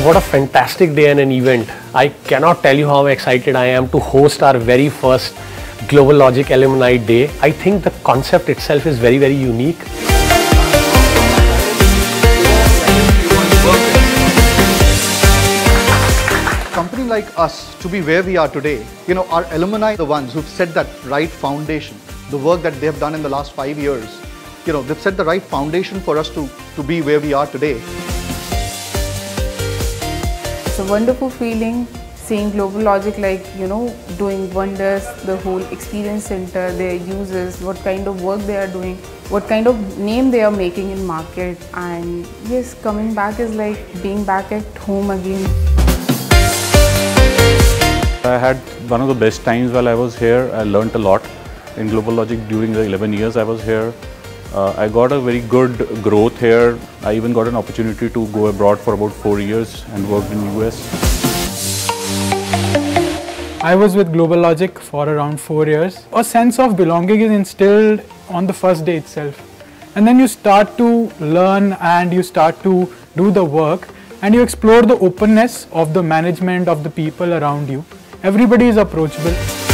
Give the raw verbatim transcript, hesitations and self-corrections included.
What a fantastic day and an event. I cannot tell you how excited I am to host our very first GlobalLogic Alumni Day. I think the concept itself is very, very unique. A company like us to be where we are today, you know, our alumni are the ones who've set that right foundation. The work that they have done in the last five years, you know, they've set the right foundation for us to, to be where we are today. It's a wonderful feeling seeing GlobalLogic, like, you know, doing wonders, the whole experience center, their users, what kind of work they are doing, what kind of name they are making in market. And yes, coming back is like being back at home again. I had one of the best times while I was here. I learnt a lot in GlobalLogic during the eleven years I was here. Uh, I got a very good growth here. I even got an opportunity to go abroad for about four years and worked in U S. I was with GlobalLogic for around four years. A sense of belonging is instilled on the first day itself. And then you start to learn and you start to do the work and you explore the openness of the management, of the people around you. Everybody is approachable.